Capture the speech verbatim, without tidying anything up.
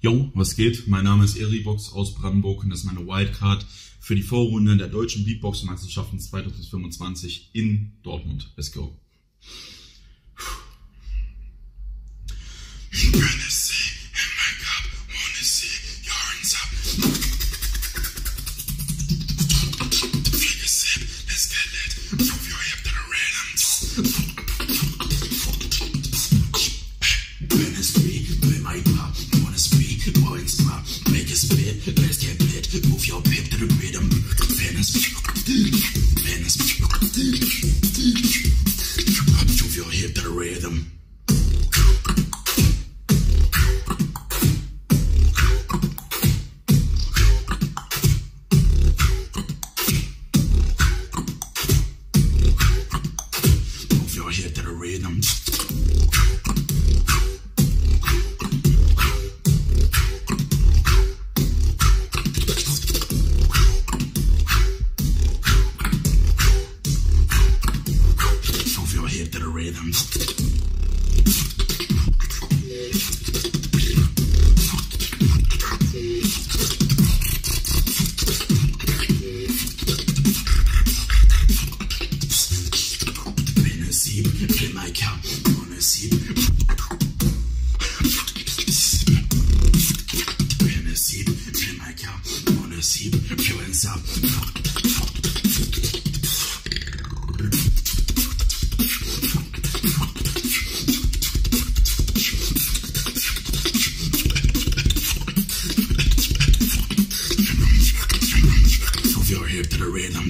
Yo, was geht? Mein Name ist Eribox aus Brandenburg und das ist meine Wildcard für die Vorrunde der deutschen Beatbox-Meisterschaften zwanzig fünfundzwanzig in Dortmund. Let's go. Move your hip to the rhythm. Venice, Venice. Move your hip to the rhythm. Move your hip to the rhythm. To the rhythm. Bin a sieb, fill my cup, wanna sieb. Bin a sieb, fill my cup, wanna sieb, fill and up. Move your hip to the rhythm.